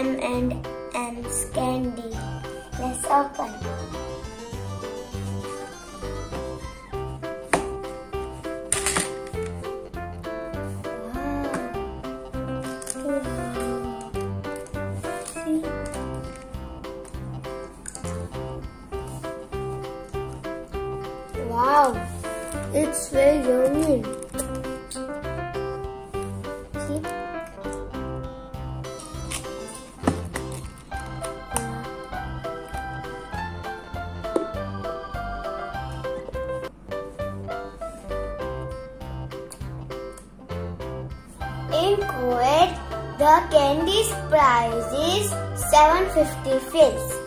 M&M's candy. Let's open. Wow, it's very yummy. See? In Kuwait, the candy's price is 750 fils.